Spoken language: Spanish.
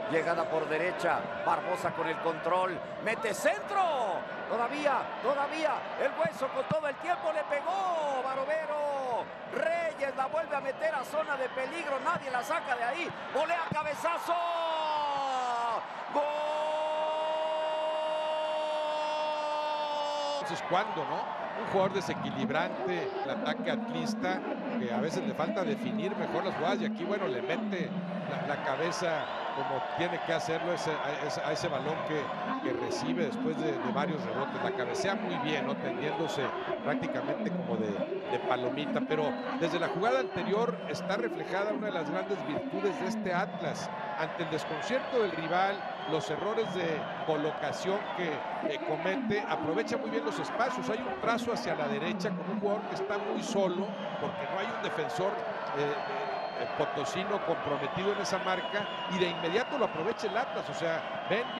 Llegada por derecha, Barbosa con el control, mete centro. Todavía, el Hueso con todo el tiempo le pegó. Barovero, Reyes la vuelve a meter a zona de peligro, nadie la saca de ahí. Volea cabezazo. ¡Gol! Entonces, ¿cuándo, no? Un jugador desequilibrante, el ataque atlista, que a veces le falta definir mejor las jugadas, y aquí, bueno, le mete la cabeza como tiene que hacerlo a ese balón que recibe después de varios rebotes. La cabecea muy bien, ¿no? Tendiéndose prácticamente como de palomita, pero desde la jugada anterior está reflejada una de las grandes virtudes de este Atlas. Ante el desconcierto del rival, los errores de colocación que comete, aprovecha muy bien los espacios. Hay un trazo hacia la derecha con un jugador que está muy solo, porque no hay un defensor potosino comprometido en esa marca, y de inmediato lo aprovecha el Atlas. O sea, ven